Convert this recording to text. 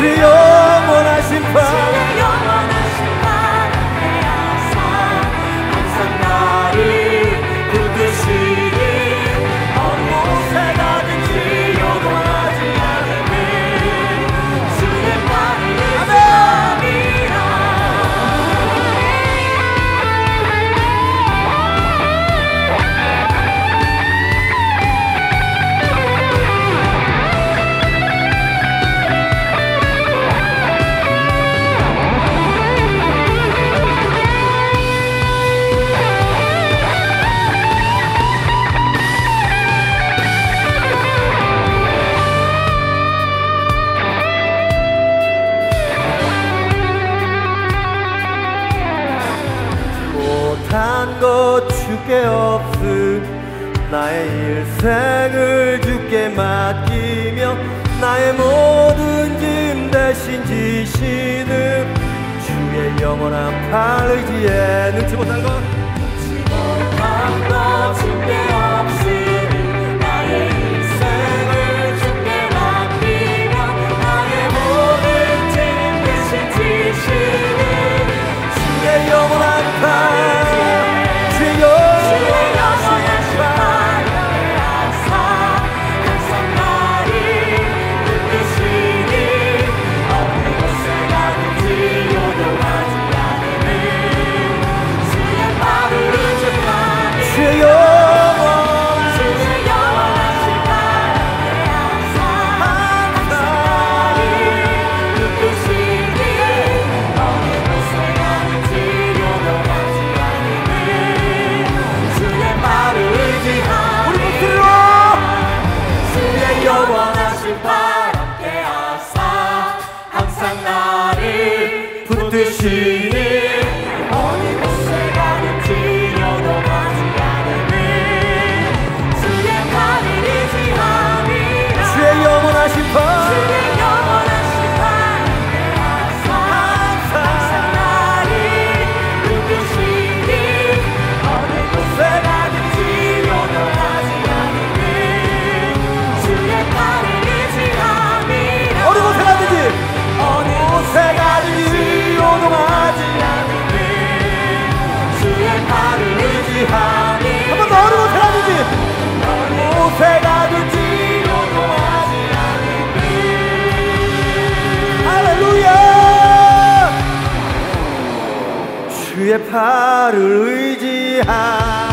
주의 영원하신 발 하사 항상 나를 붙드시니 어느 곳에 가든지 요동하지 않으니 주의 발을 의지함이라. 못한 것 주께 없음 나의 일생을 주께 맡기며 나의 모든 짐 대신 지시는 주의 영원한 팔 의지에 능치 못한 것 못한 것 주께 없으니 나의 일생을 주께 맡기며 나의 모든 짐 대신 지시는 주의 영원한 팔 주의 영원하신 발 하사 항상 나를 붙드시니 어느 곳에 가든지 요동하지 않으니 주의 발을 의지하니 주의 영원하신 발 하사 항상 나를 붙드시니 어느 곳에 가든지 요동하지 않으니 주의 발을 의지하니 우리 목소리로 주의 영원하신 발 함께 하사 항상 나를 붙드시니 어느 곳에 가든지 요동하지 않으니 주의 발을 의지함이라. 주의 영원하신 발 주의 영원하신 발 함께 하사 항상 나를 붙드시니 어느 곳에 가든지 요동하지 않으니 주의 발을 의지함이라. 어느 곳에 가든지 어느 곳에 가든지 요동하지 않으니 주의 발을 의지함이. 한 번 더 어느 곳에 가든지 어느 곳에 가든지 요동하지 않으니 할렐루야 주의 팔을 의지하